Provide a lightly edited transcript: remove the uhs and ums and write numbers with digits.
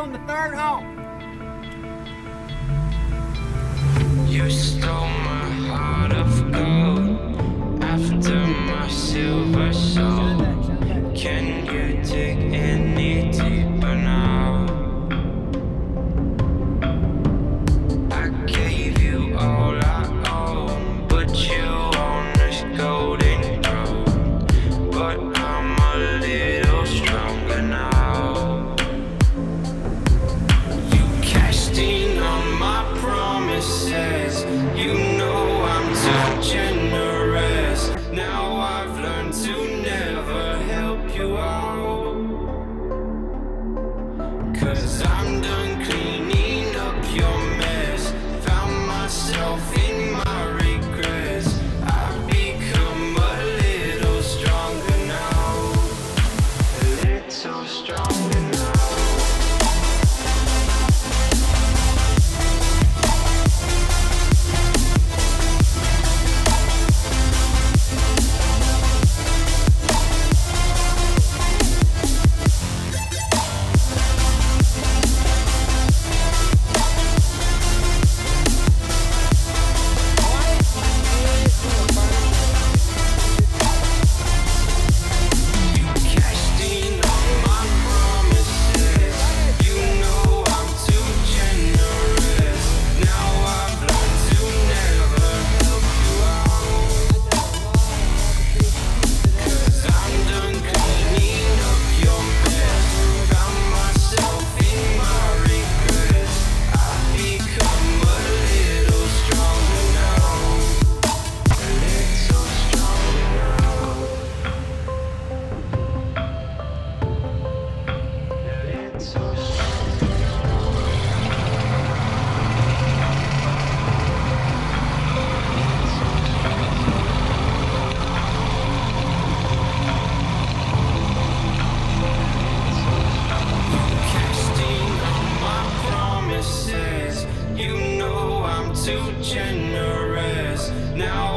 on the third hole. You stole my heart of gold after my silver soul. Can you dig any deeper now? I gave you all I own, but you own this golden throne. But I'm a little stronger now. You cashed in on my promises. You know I'm too generous. Now I've learned to never help you out, 'cause I'm done cleaning up your mess. Found myself in my regrets. I've become a little stronger now. A little stronger now. Too generous. Now